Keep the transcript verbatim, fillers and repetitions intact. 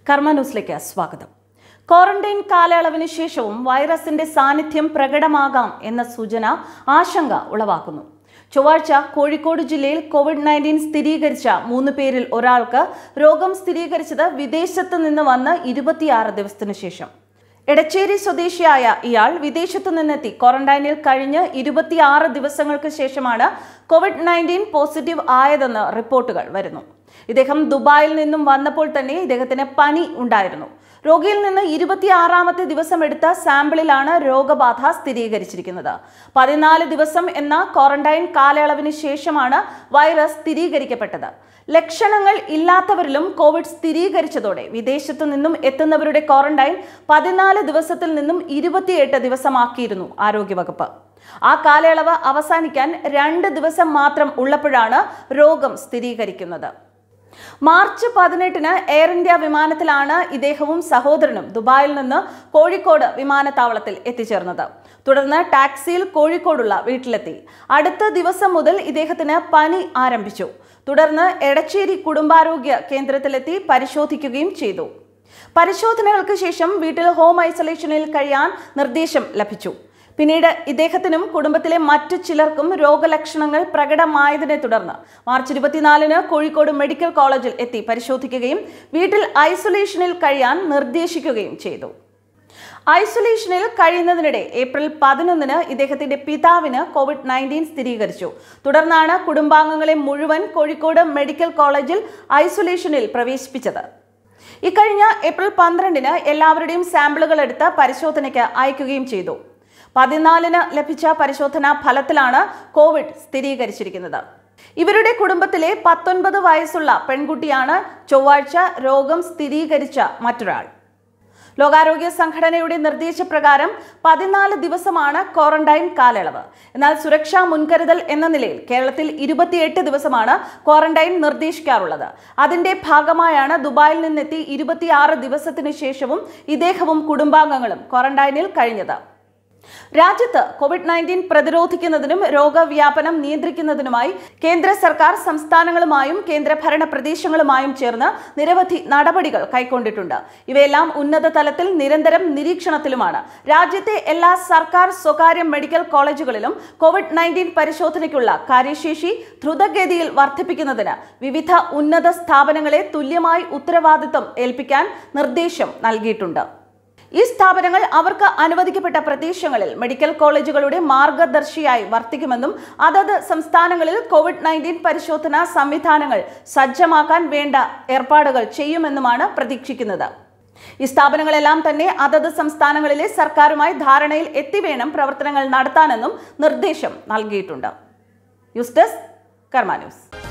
കർമ്മ ന്യൂസിലേക്ക് സ്വാഗതം. ക്വാറന്റൈൻ കാലയളവിന് ശേഷവും വൈറസിന്റെ സാന്നിധ്യം പ്രകടമാകാം എന്ന സൂചന ആശങ്ക ഉളവാക്കുന്നു. ചൊവ്വാഴ്ച കോഴിക്കോട് ജില്ലയിൽ കോവിഡ് നയൻറ്റീൻ സ്ഥിരീകരിച്ച മൂന്ന് പേരിൽ ഒരാൾക്ക് രോഗം സ്ഥിരീകരിച്ചത് വിദേശത്ത് നിന്ന് വന്ന് ഇരുപത്തിയാറ് ദിവസത്തിനു ശേഷം. എടച്ചേരി സ്വദേശിയായ ഇയാൾ വിദേശത്തു നിന്നെത്തി ക്വാറന്റൈനിൽ കഴിഞ്ഞ് ഇരുപത്തിയാറ് ദിവസങ്ങൾക്ക് ശേഷമാണ് കോവിഡ് നയൻറ്റീൻ പോസിറ്റീവ് ആയതെന്ന് റിപ്പോർട്ടുകൾ വരുന്നു. ഇദ്ദേഹം ദുബായിൽ നിന്നും വന്നപ്പോൾ തന്നെ ഇദ്ദേഹത്തിന് പനി ഉണ്ടായിരുന്നു. രോഗിയിൽ നിന്ന് ഇരുപത്തിയാറാമത്തെ ദിവസം എടുത്ത സാമ്പിളിലാണ് രോഗബാധ സ്ഥിരീകരിച്ചിരിക്കുന്നത്. പതിനാല് ദിവസം എന്ന ക്വാറന്റൈൻ കാലയളവിന് ശേഷമാണ് വൈറസ് സ്ഥിരീകരിക്കപ്പെട്ടത്. ലക്ഷണങ്ങൾ ഇല്ലാത്തവരിലും കോവിഡ് സ്ഥിരീകരിച്ചതോടെ വിദേശത്തു നിന്നും എത്തുന്നവരുടെ ക്വാറന്റൈൻ പതിനാല് ദിവസത്തിൽ നിന്നും ഇരുപത്തിയെട്ട് ദിവസമാക്കിയിരുന്നു ആരോഗ്യവകുപ്പ്. ആ കാലയളവ് അവസാനിക്കാൻ രണ്ട് ദിവസം മാത്രം ഉള്ളപ്പോഴാണ് രോഗം സ്ഥിരീകരിക്കുന്നത്. മാർച്ച് പതിനെട്ടിന് എയർ ഇന്ത്യ വിമാനത്തിലാണ് ഇദ്ദേഹവും സഹോദരനും ദുബായിൽ നിന്ന് കോഴിക്കോട് വിമാനത്താവളത്തിൽ എത്തിച്ചേർന്നത്. തുടർന്ന് ടാക്സിയിൽ കോഴിക്കോടുള്ള വീട്ടിലെത്തി. അടുത്ത ദിവസം മുതൽ ഇദ്ദേഹത്തിന് പനി ആരംഭിച്ചു. തുടർന്ന് എടച്ചേരി കുടുംബാരോഗ്യ കേന്ദ്രത്തിലെത്തി പരിശോധിക്കുകയും ചെയ്തു. പരിശോധനകൾക്ക് ശേഷം വീട്ടിൽ ഹോം ഐസൊലേഷനിൽ കഴിയാൻ നിർദ്ദേശം ലഭിച്ചു. പിന്നീട് ഇദ്ദേഹത്തിനും കുടുംബത്തിലെ മറ്റു ചിലർക്കും രോഗലക്ഷണങ്ങൾ പ്രകടമായതിനെ തുടർന്ന് മാർച്ച് ഇരുപത്തിനാലിന് കോഴിക്കോട് മെഡിക്കൽ കോളേജിൽ എത്തി പരിശോധിക്കുകയും വീട്ടിൽ ഐസൊലേഷനിൽ കഴിയാൻ നിർദ്ദേശിക്കുകയും ചെയ്തു. ഐസൊലേഷനിൽ കഴിയുന്നതിനിടെ ഏപ്രിൽ പതിനൊന്നിന് ഇദ്ദേഹത്തിന്റെ പിതാവിന് കോവിഡ് നയൻറ്റീൻ സ്ഥിരീകരിച്ചു. തുടർന്നാണ് കുടുംബാംഗങ്ങളെ മുഴുവൻ കോഴിക്കോട് മെഡിക്കൽ കോളേജിൽ ഐസൊലേഷനിൽ പ്രവേശിപ്പിച്ചത്. ഇക്കഴിഞ്ഞ ഏപ്രിൽ പന്ത്രണ്ടിന് എല്ലാവരുടെയും സാമ്പിളുകൾ എടുത്ത് പരിശോധനയ്ക്ക് അയക്കുകയും ചെയ്തു. പതിനാലിന് ലഭിച്ച പരിശോധനാ ഫലത്തിലാണ് കോവിഡ് സ്ഥിരീകരിച്ചിരിക്കുന്നത്. ഇവരുടെ കുടുംബത്തിലെ പത്തൊൻപത് വയസ്സുള്ള പെൺകുട്ടിയാണ് ചൊവ്വാഴ്ച രോഗം സ്ഥിരീകരിച്ച മറ്റൊരാൾ. ലോകാരോഗ്യ സംഘടനയുടെ നിർദ്ദേശപ്രകാരം പതിനാല് ദിവസമാണ് ക്വാറന്റൈൻ കാലയളവ്. എന്നാൽ സുരക്ഷാ മുൻകരുതൽ എന്ന നിലയിൽ കേരളത്തിൽ ഇരുപത്തിയെട്ട് ദിവസമാണ് ക്വാറന്റൈൻ നിർദ്ദേശിക്കാറുള്ളത്. അതിന്റെ ഭാഗമായാണ് ദുബായിൽ നിന്നെത്തി ഇരുപത്തിയാറ് ദിവസത്തിന് ശേഷവും ഇദ്ദേഹവും കുടുംബാംഗങ്ങളും ക്വാറന്റൈനിൽ കഴിഞ്ഞത്. രാജ്യത്ത് കോവിഡ് നയൻറ്റീൻ പ്രതിരോധിക്കുന്നതിനും രോഗവ്യാപനം നിയന്ത്രിക്കുന്നതിനുമായി കേന്ദ്ര സർക്കാർ സംസ്ഥാനങ്ങളുമായും കേന്ദ്രഭരണ പ്രദേശങ്ങളുമായും ചേർന്ന് നിരവധി നടപടികൾ കൈക്കൊണ്ടിട്ടുണ്ട്. ഇവയെല്ലാം ഉന്നത തലത്തിൽ നിരന്തരം നിരീക്ഷണത്തിലുമാണ്. രാജ്യത്തെ എല്ലാ സർക്കാർ സ്വകാര്യ മെഡിക്കൽ കോളേജുകളിലും കോവിഡ് നയൻറ്റീൻ പരിശോധനയ്ക്കുള്ള കാര്യശേഷി ദ്രുതഗതിയിൽ വർദ്ധിപ്പിക്കുന്നതിന് വിവിധ ഉന്നത സ്ഥാപനങ്ങളെ തുല്യമായി ഉത്തരവാദിത്തം ഏൽപ്പിക്കാൻ നിർദ്ദേശം നൽകിയിട്ടുണ്ട്. ഈ സ്ഥാപനങ്ങൾ അവർക്ക് അനുവദിക്കപ്പെട്ട പ്രദേശങ്ങളിൽ മെഡിക്കൽ കോളേജുകളുടെ മാർഗദർശിയായി വർത്തിക്കുമെന്നും അതത് സംസ്ഥാനങ്ങളിൽ കോവിഡ് നയൻറ്റീൻ പരിശോധനാ സംവിധാനങ്ങൾ സജ്ജമാക്കാൻ വേണ്ട ഏർപ്പാടുകൾ ചെയ്യുമെന്നുമാണ് പ്രതീക്ഷിക്കുന്നത്. ഈ സ്ഥാപനങ്ങളെല്ലാം തന്നെ അതത് സംസ്ഥാനങ്ങളിലെ സർക്കാരുമായി ധാരണയിൽ എത്തിവേണം പ്രവർത്തനങ്ങൾ നടത്താനെന്നും നിർദ്ദേശം നൽകിയിട്ടുണ്ട്. News desk Karma news.